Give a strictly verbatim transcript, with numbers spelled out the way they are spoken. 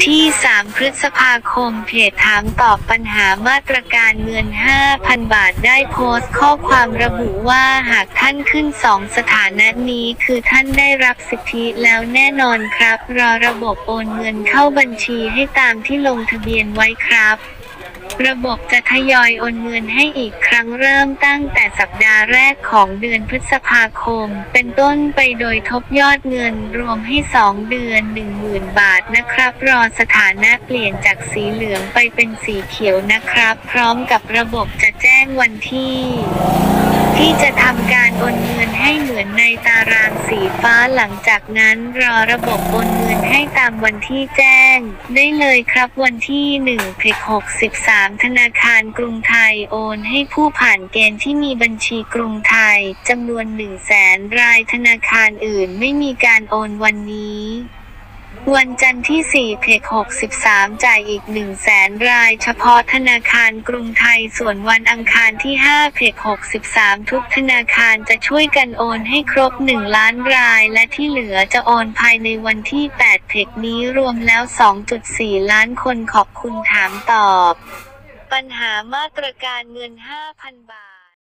ที่สามพฤษภาคมเพจถามตอบปัญหามาตรการเงิน ห้าพัน บาทได้โพสต์ข้อความระบุว่าหากท่านขึ้นสองสถานะนี้คือท่านได้รับสิทธิแล้วแน่นอนครับรอระบบโอนเงินเข้าบัญชีให้ตามที่ลงทะเบียนไว้ครับระบบจะทยอยโอนเงินให้อีกครั้งเริ่มตั้งแต่สัปดาห์แรกของเดือนพฤษภาคมเป็นต้นไปโดยทบยอดเงินรวมให้สองเดือน หนึ่งหมื่น บาทนะครับรอสถานะเปลี่ยนจากสีเหลืองไปเป็นสีเขียวนะครับพร้อมกับระบบจะแจ้งวันที่ที่จะทำการโอนเงินให้เหมือนในตารางสีฟ้าหลังจากนั้นรอระบบโอนเงินให้ตามวันที่แจ้งได้เลยครับวันที่หนึ่งพฤษภาคมหกสิบสามธนาคารกรุงไทยโอนให้ผู้ผ่านเกณฑ์ที่มีบัญชีกรุงไทยจำนวน หนึ่งแสน รายธนาคารอื่นไม่มีการโอนวันนี้วันจันทร์ที่สี่พฤษภาคมหกสิบสามจ่ายอีก หนึ่งแสน รายเฉพาะธนาคารกรุงไทยส่วนวันอังคารที่ห้าพฤษภาคมหกสิบสามทุกธนาคารจะช่วยกันโอนให้ครบหนึ่งล้านรายและที่เหลือจะโอนภายในวันที่แปดพฤษภาคมนี้รวมแล้ว สองจุดสี่ ล้านคนขอบคุณถามตอบปัญหามาตรการเงิน ห้าพัน บาท